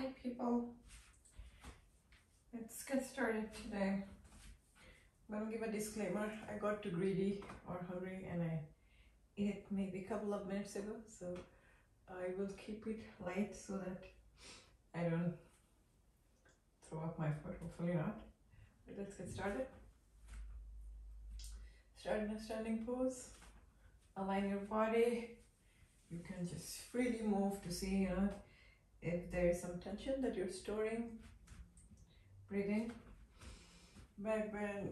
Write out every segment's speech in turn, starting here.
Hi people, let's get started today. I'm gonna give a disclaimer. I got too greedy or hungry and I ate maybe a couple of minutes ago, so I will keep it light so that I don't throw up my food, hopefully not. But let's get started. Start in a standing pose, align your body. You can just freely move to see, if there is some tension that you're storing. Breathing, back bend,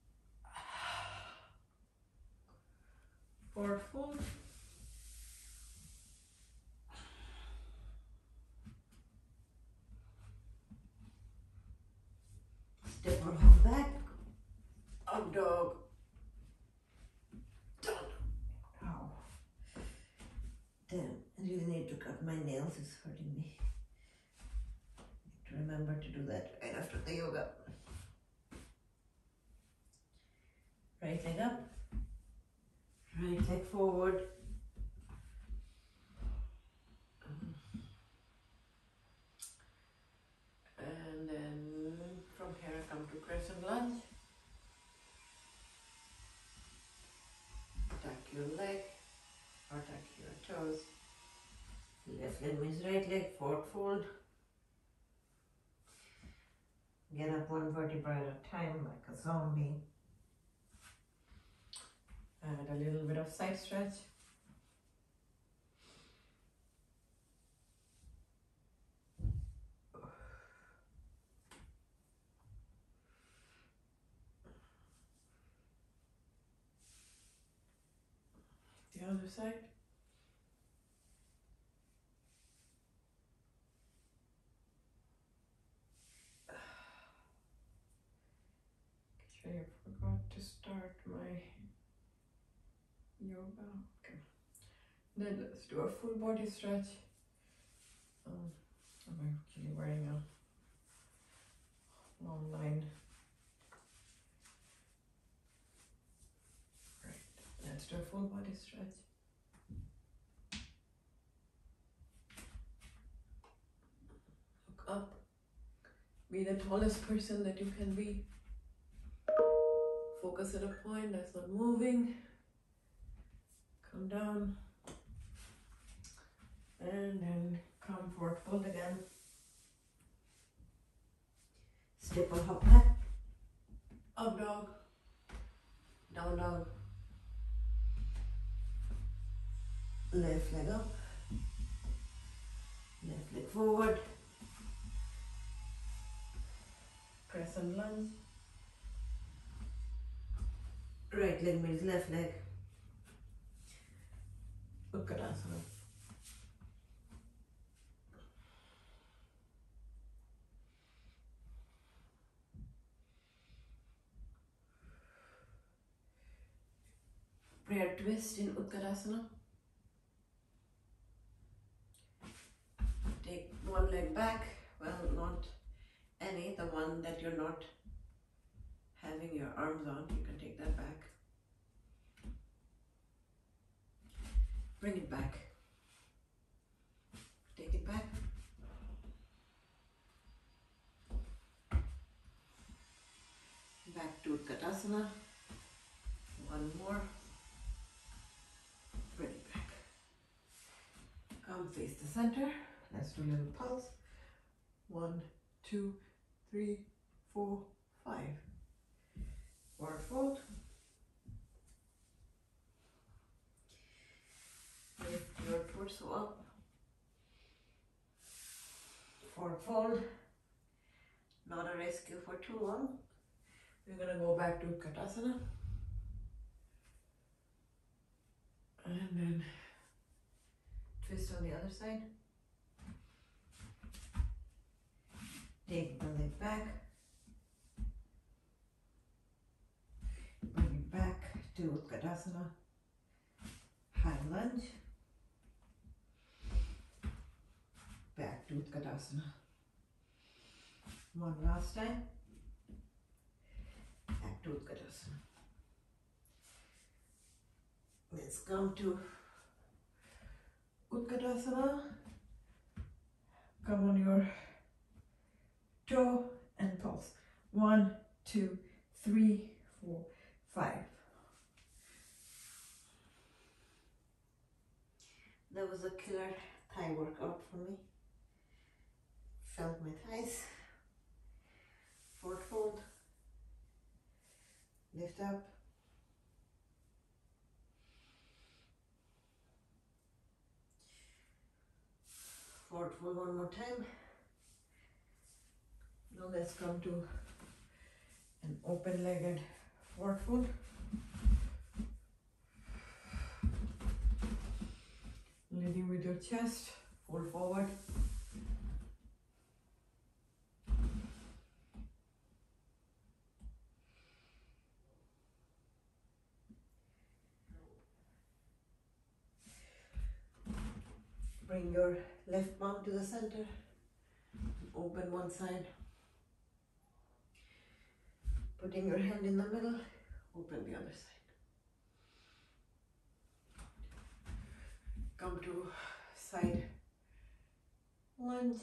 forward fold, step or hop back, up dog, down dog. Ow. Damn, I really need to cut my nails, it's hurting me. Need to remember to do that right after the yoga. Right leg up, right leg forward. And then from here I come to crescent lunge. Tuck your leg or tuck your toes. Left leg means right leg, forward fold. Get up one vertebra at a time like a zombie. Add a little bit of side stretch. The other side. Actually, I forgot to start my yoga. Okay. Then let's do a full body stretch. I'm actually wearing a long line. Right. Let's do a full body stretch. Look up. Be the tallest person that you can be. Focus at a point that's not moving. Come down. And then come forward fold again. Step or hop back. Up dog. Down dog. Left leg up. Left leg forward. Crescent lunge. Right leg means left leg. Uttanasana. Prayer twist in Uttanasana. Take one leg back. Well, not any, the one that you're not having your arms on, you can take that back. Bring it back. Take it back. Back to Utkatasana. One more. Bring it back. Come face the center. Let's do a little pulse. 1, 2, 3, 4, 5. Forward fold. Lift your torso up. Forward fold. Not a rescue for too long. We're gonna go back to Utkatasana. And then twist on the other side. Take the leg back. Bring it back to Utkatasana. High lunge. Back to Utkatasana. One last time. Back to Utkatasana. Let's come to Utkatasana. Come on your toe and pulse. 1, 2, 3, 4, 5. That was a killer thigh workout for me. Felt my thighs. Forward fold. Lift up. Forward fold one more time. Now let's come to an open-legged forward fold. Leading with your chest, fold forward. Bring your left palm to the center. Open one side. Putting your hand in the middle, open the other side. Come to side lunge.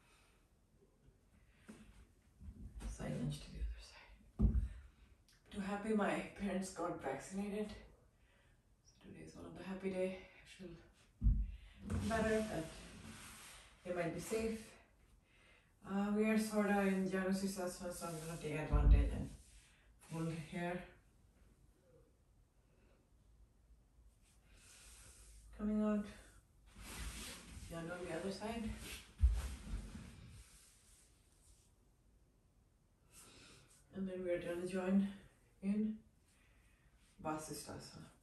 Side lunge to the other side. Too happy my parents got vaccinated. So today is one of the happy days. I feel better that they might be safe. We are sort of in Janusisasana, so I'm going to take advantage and fold here. Coming out. Janu on the other side. And then we're going to join in Vasisthasana.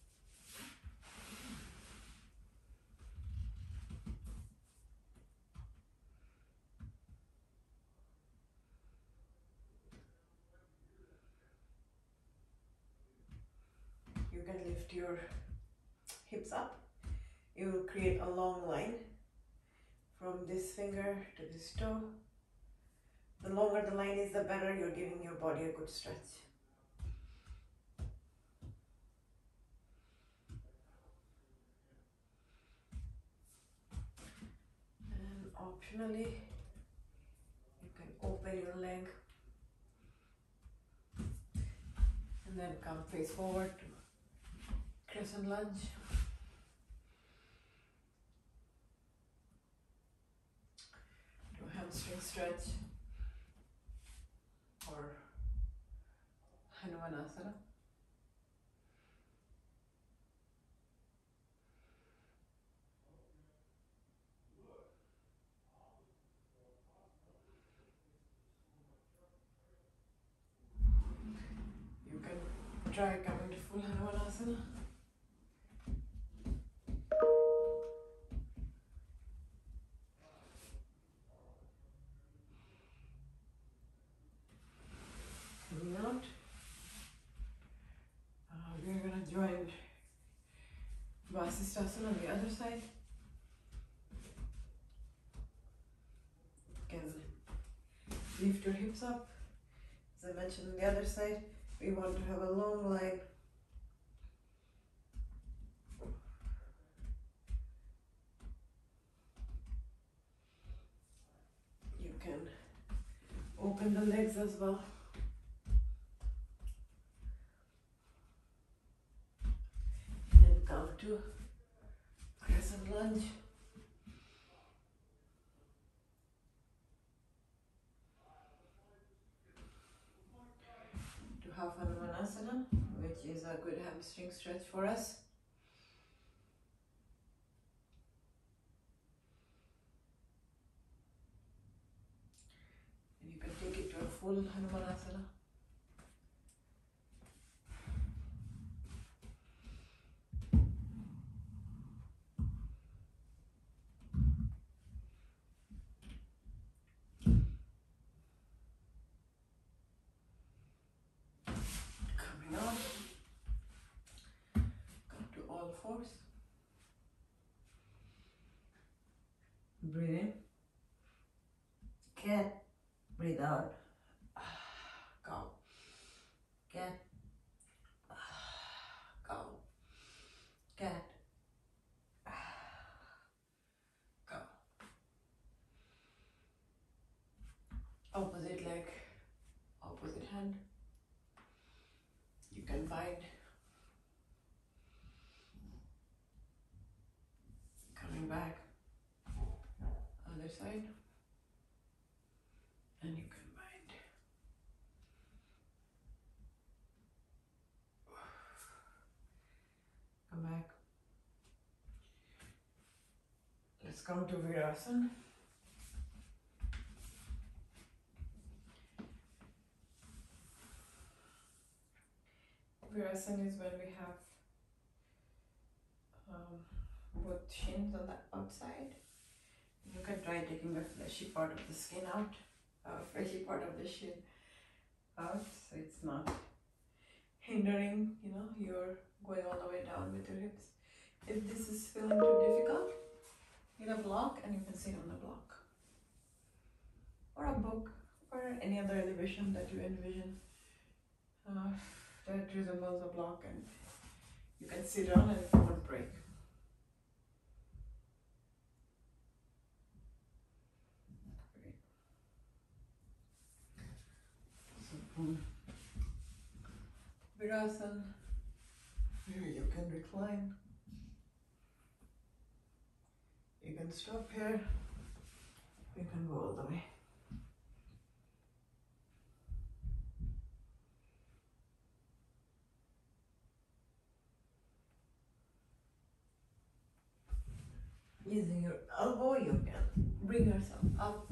You can lift your hips up. You will create a long line from this finger to this toe. The longer the line is, the better. You're giving your body a good stretch. And optionally, you can open your leg and then come face forward to crescent lunge. Do a hamstring stretch or Hanumanasana. You can try coming to full Hanumanasana. Coming out. We're going to join Vasisthasana on the other side. You can lift your hips up. As I mentioned on the other side, we want to have a long line. You can open the legs as well. And come to crescent lunge. To half Hanumanasana, which is a good hamstring stretch for us. And you can take it to a full Hanumanasana. Coming out. Come to all fours. Breathe in. Cat. Breathe out. Go. Cat. Go. Cat. Go. side, and you can bind. Come back. Let's come to Virasana. Virasana is when we have both shins on the outside. You can try taking the fleshy part of the skin out, fleshy part of the shin out, so it's not hindering, you know, you're going all the way down with your hips. If this is feeling too difficult, get a block and you can sit on the block, or a book, or any other elevation that you envision that resembles a block, and you can sit on and it won't break. Great. So boom. Virasana. Here you can recline. You can stop here. You can go all the way. Using your elbow, you can bring yourself up.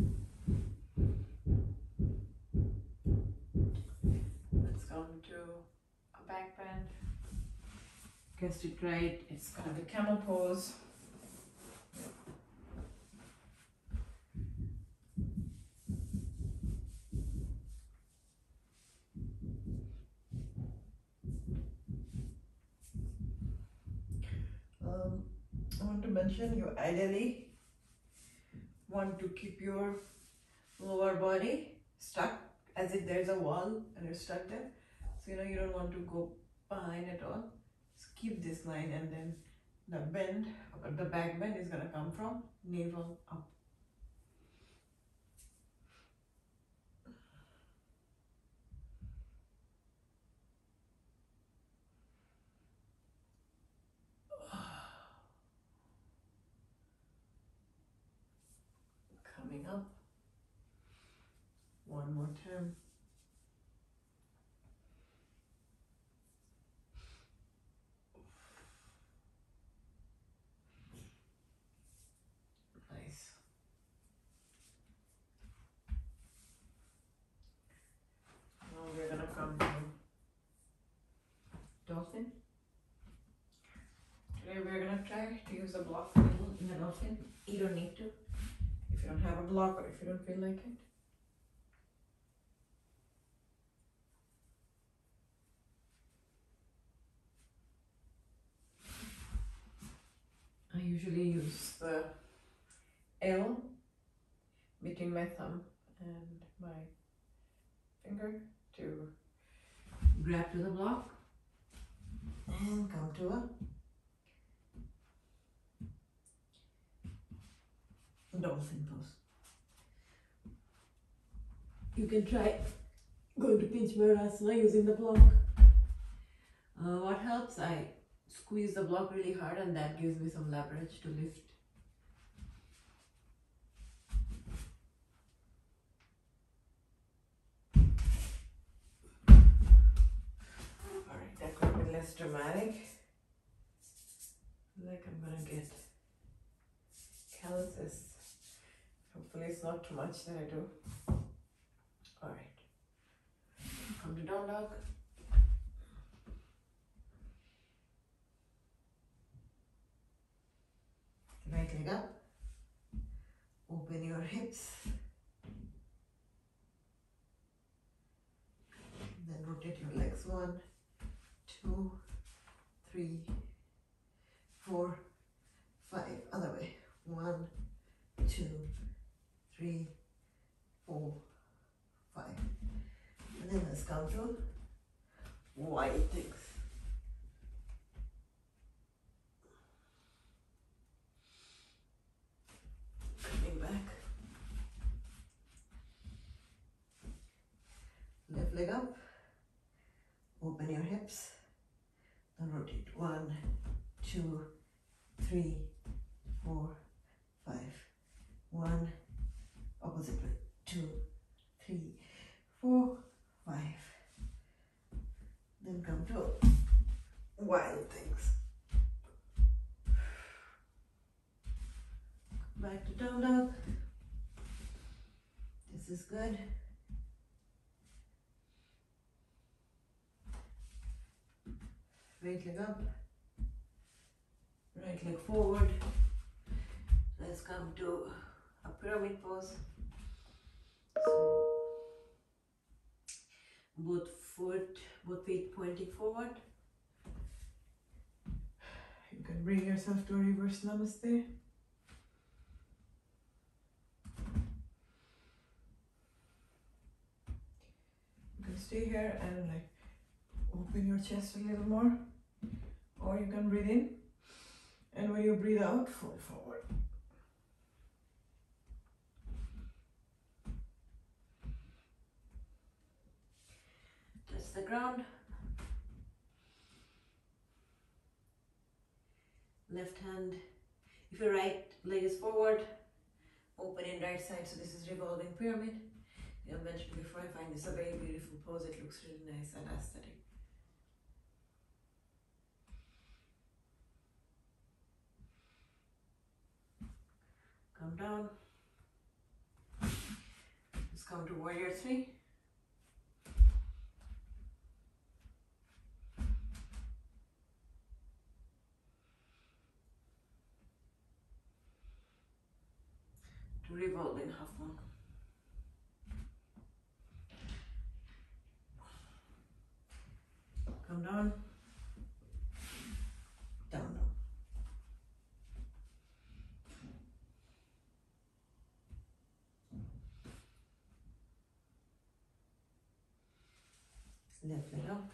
Let's come to a back bend. Get it right. It's gonna be camel pose. I want to mention, you ideally want to keep your lower body stuck as if there's a wall and you're stuck there. So, you know, you don't want to go behind at all. Just keep this line, and then the bend, or the back bend, is going to come from navel up. Coming up. One more time. Nice. Now we're gonna come to dolphin. Today we're gonna try to use a block in the dolphin. You don't need to if you don't have a block or if you don't feel like it. I usually use the L between my thumb and my finger to grab to the block and come to a dolphin pose. You can try going to pinch Virasana using the block. What helps, I squeeze the block really hard, and that gives me some leverage to lift. Alright, that could be less dramatic. Like I'm gonna get calluses. Hopefully it's not too much that I do. Alright. Come to down dog. Right leg up. Open your hips. Then rotate your legs. 1, 2, 3, 4, 5. Other way. 1, 2, 3, 4, 5. And then let's come to wide things. Coming back. Left leg up. Open your hips. Then rotate. 1, 2, 3, 4, 5. 1, 2, 3, 4, 5. Then come to wild things. Back to down dog. This is good. Right leg up, right leg forward. Let's come to a pyramid pose. So both feet pointing forward. You can bring yourself to a reverse namaste. You can stay here and like open your chest a little more, or you can breathe in, and when you breathe out, fold forward. Touch the ground. Left hand, if your right leg is forward, open in right side, so this is revolving pyramid. I mentioned before, I find this a very beautiful pose. It looks really nice and aesthetic. Come down. Let's come to warrior 3. To revolving half moon. Come down. Down, down. Left leg up.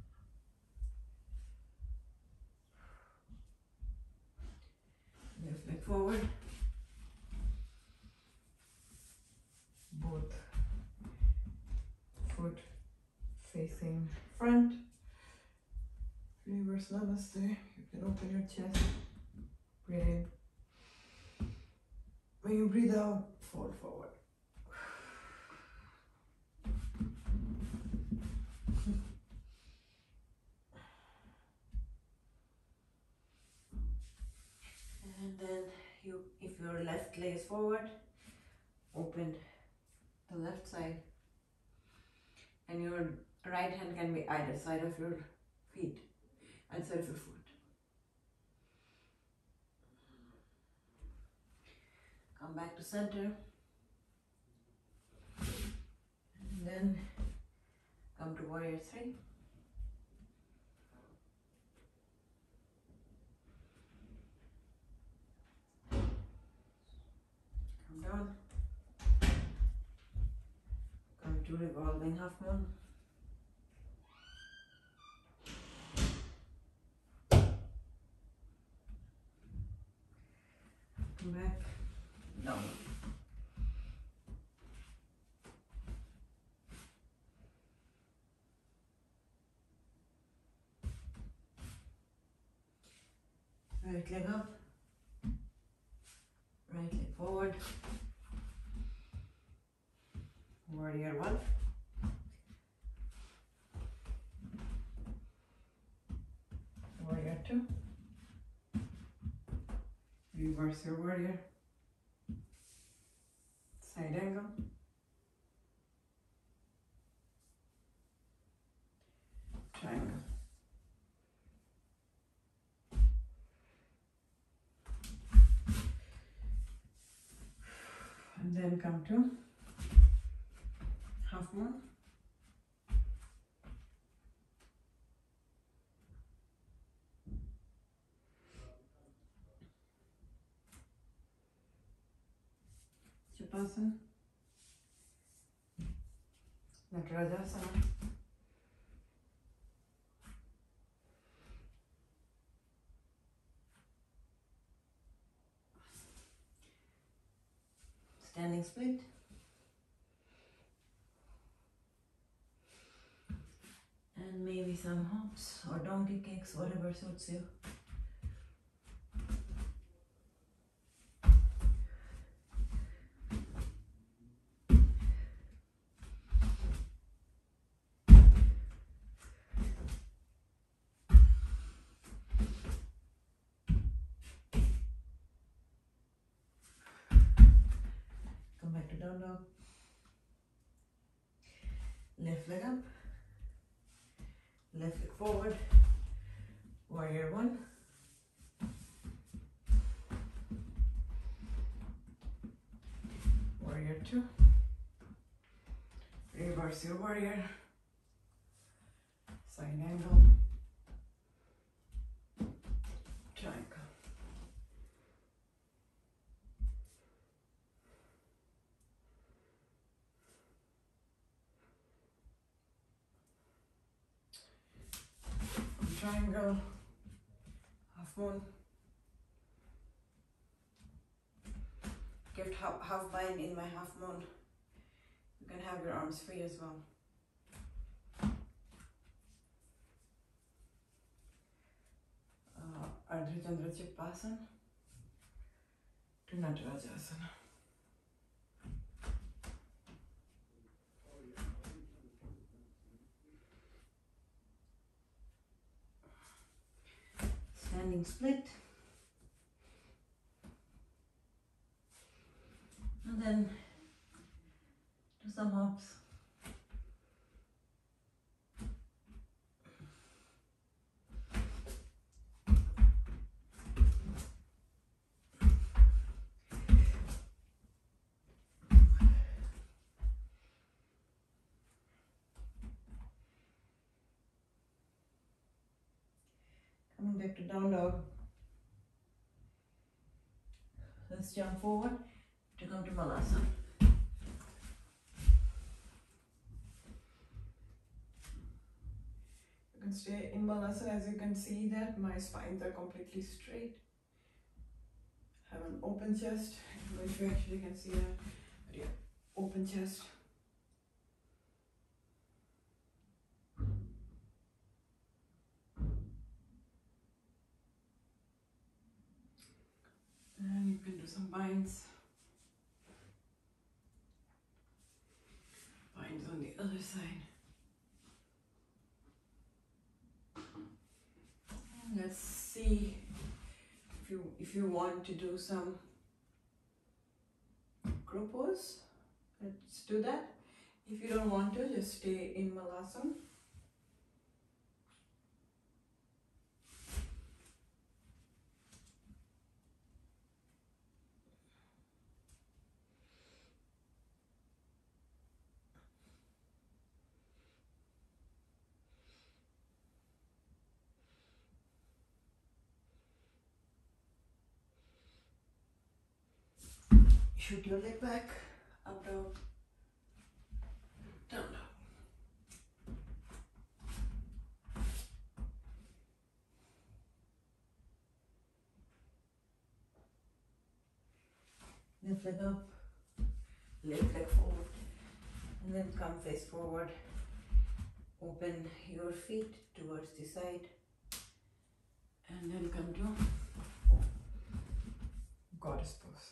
Left leg forward. Both foot facing front. Reverse namaste. You can open your chest. Breathe in. When you breathe out, fold forward. And then if your left leg is forward, open the left side, and your right hand can be either side of your feet, either side of your foot. Come back to center, and then come to warrior 3. Come down. Come to revolving half moon. Come back. Down. Right leg up. Right leg forward. Warrior 1. Warrior 2. Reverse your warrior. Side angle. Triangle. And then come to half moon. Shavasana. Natarajasana. Standing split. And maybe some hops or donkey kicks, whatever suits you. down dog. Left leg up, left leg forward, warrior one. Warrior two. Reverse your warrior. Side angle. Triangle. Triangle. Half moon. Give half bind in my half moon. You can have your arms free as well. Ardha Chandra Chippasana to Natarajasana. Standing split. And then do some hops. Coming back to down dog. Let's jump forward to come to Malasana. You can stay in Malasana. As you can see that my spines are completely straight. Have an open chest. I don't know if you actually can see that, but yeah, open chest. And you can do some binds. Binds on the other side. And let's see if you want to do some crow pose. Let's do that. If you don't want to, just stay in Malasana. Shoot your leg back, up dog, down dog. Left leg up, left leg forward, and then come face forward. Open your feet towards the side, and then come to goddess pose.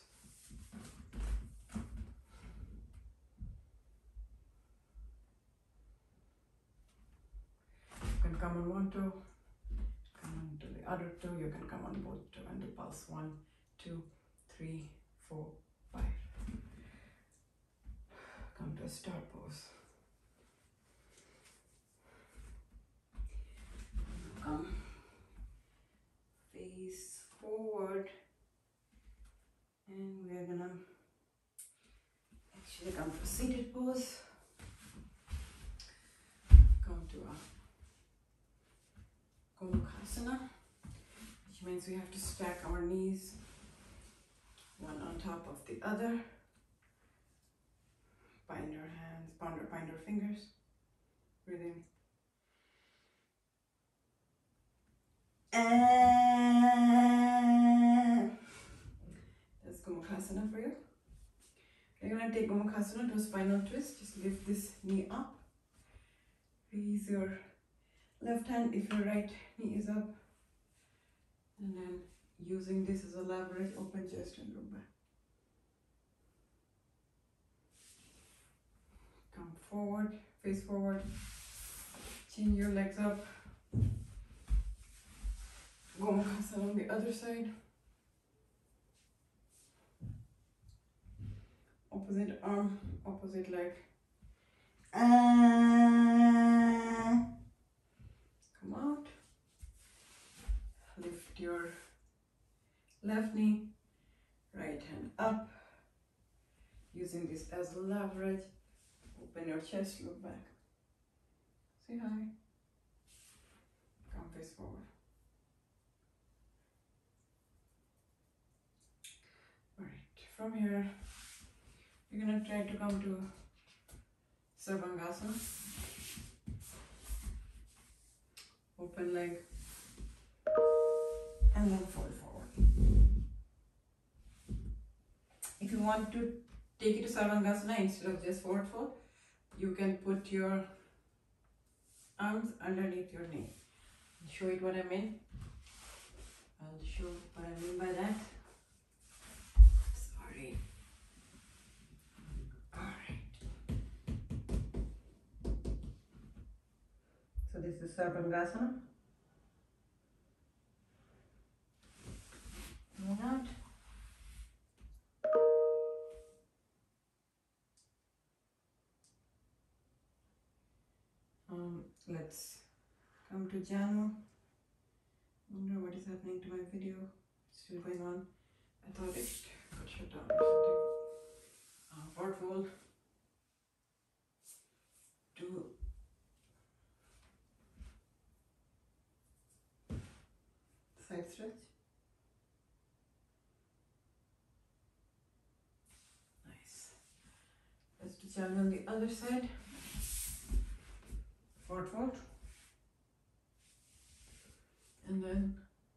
You can come on one toe, come on to the other toe, you can come on both toe and do pulse 1, 2, 3, 4, 5. Come to a star pose. Come face forward, and we are gonna actually come to a seated pose. Come to a Gomukhasana, which means we have to stack our knees one on top of the other. Bind your hands, bind your fingers. Breathe in. And that's Gomukhasana for you. You're going to take Gomukhasana to a spinal twist. Just lift this knee up. Raise your left hand if your right knee is up. And then using this as a leverage, open chest and look back. Come forward, face forward. Chin your legs up. Gomukhasana on the other side. Opposite arm, opposite leg. Come out. Lift your left knee, right hand up. Using this as leverage. Open your chest, look back. Say hi. Come face forward. Alright, from here, you're gonna try to come to Sarvangasana. Open leg. And then fold forward. If you want to take it to Sarvangasana instead of just forward fold, you can put your arms underneath your knee. I'll show you what I mean. I'll show what I mean by that. Sorry. Alright. So this is Sarvangasana. Move out. Let's come to Janu. Wonder what is happening to my video. It's still going on. I thought it got shut down or something. Forward fold. Do side stretch. Nice. Let's do Janu on the other side. Forward fold. And then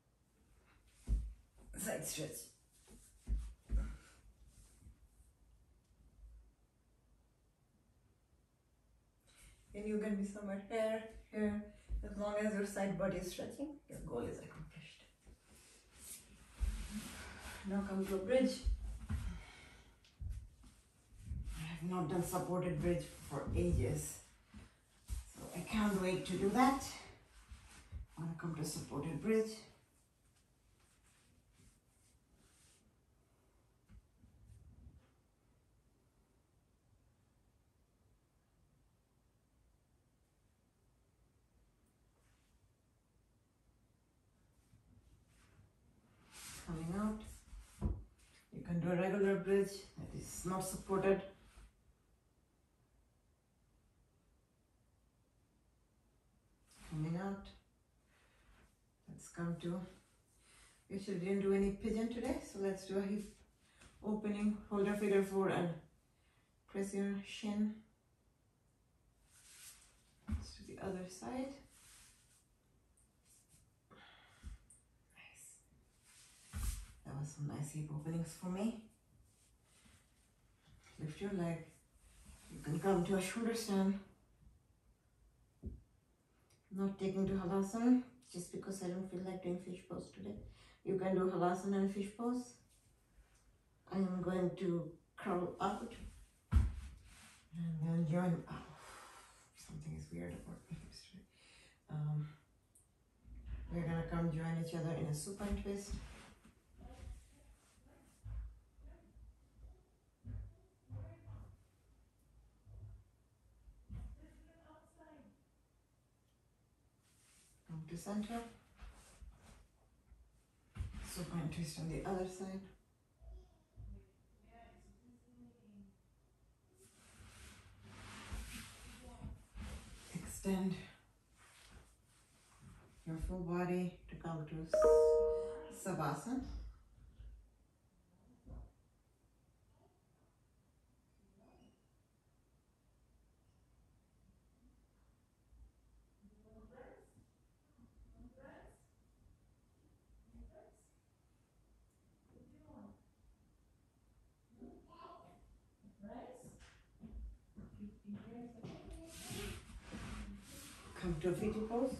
side stretch. And you can be somewhere here. As long as your side body is stretching, your goal is accomplished. Now come to a bridge. I have not done supported bridge for ages. So I can't wait to do that. I'm going to come to supported bridge. Coming out. You can do a regular bridge that is not supported. Coming out. Let's come to, we actually didn't do any pigeon today, so let's do a hip opening. Hold your figure four and press your shin. Let's do the other side. Nice. That was some nice hip openings for me. Lift your leg. You can come to a shoulder stand. Not taking to halasana just because I don't feel like doing fish pose today. You can do halasana and fish pose. I am going to curl out and then join. Oh, something is weird about my hips today. We're gonna come join each other in a supine twist. Come to center. Supine twist on the other side. Extend your full body to come to Savasana. Come to a fetal pose.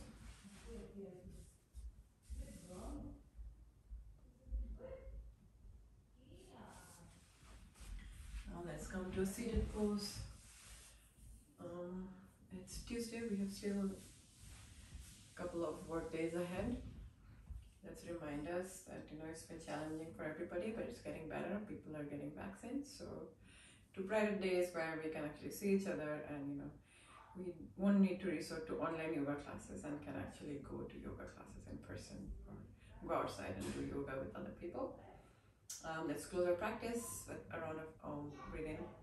Now let's come to a seated pose. It's Tuesday, we have still a couple of work days ahead. Let's remind us that it's been challenging for everybody, but it's getting better. People are getting vaccines, so to private days where we can actually see each other, and you know, we won't need to resort to online yoga classes and can actually go to yoga classes in person or go outside and do yoga with other people. Let's close our practice with a round of breathe in.